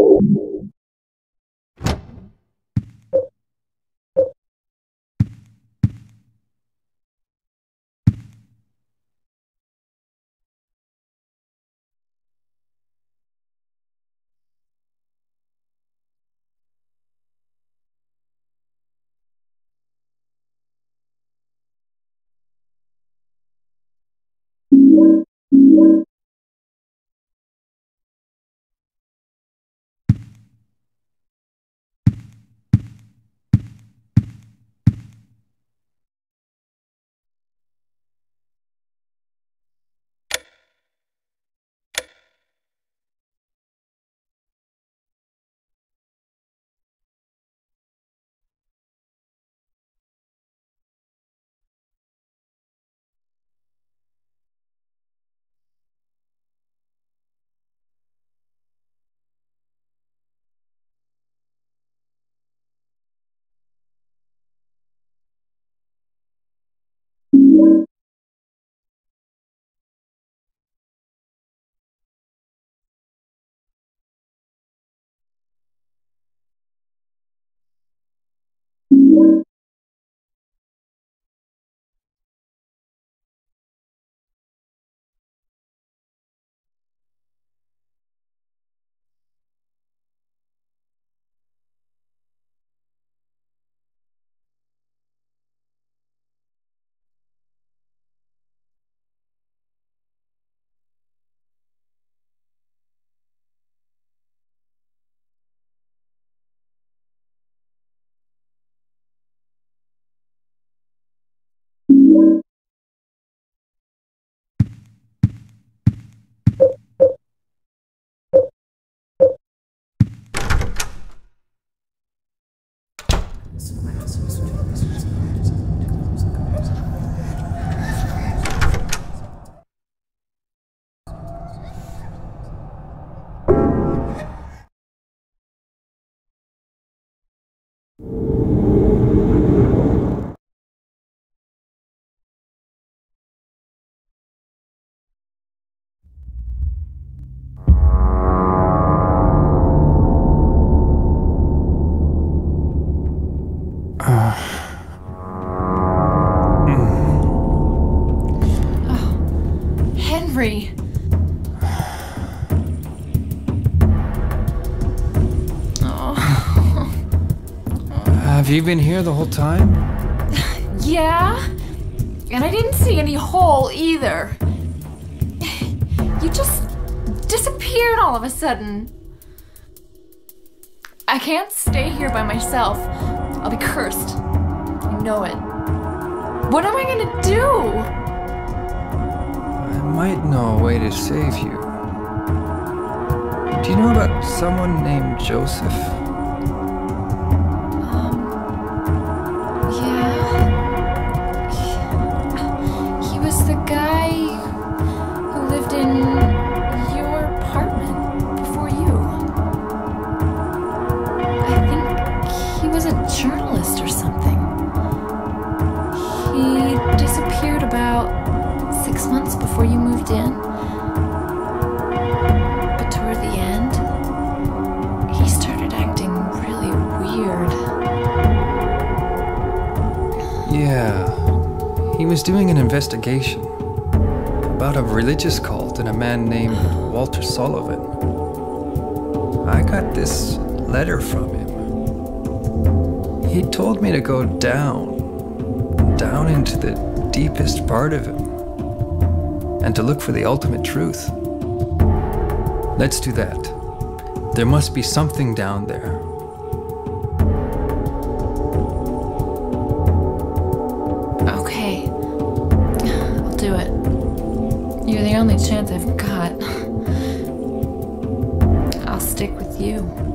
Henry. Have you been here the whole time? Yeah? And I didn't see any hole either. You just disappeared all of a sudden. I can't stay here by myself. I'll be cursed. I know it. What am I gonna do? I might know a way to save you. Do you know about someone named Joseph? Yeah. He was the guy who lived in your apartment before you. I think he was a journalist or something. He disappeared about 6 months before you moved in. But toward the end, he started acting really weird. Yeah, he was doing an investigation about a religious cult and a man named Walter Sullivan. I got this letter from him. He told me to go down into the deepest part of him and to look for the ultimate truth. Let's do that. There must be something down there. Okay, I'll do it. You're the only chance I've got. I'll stick with you.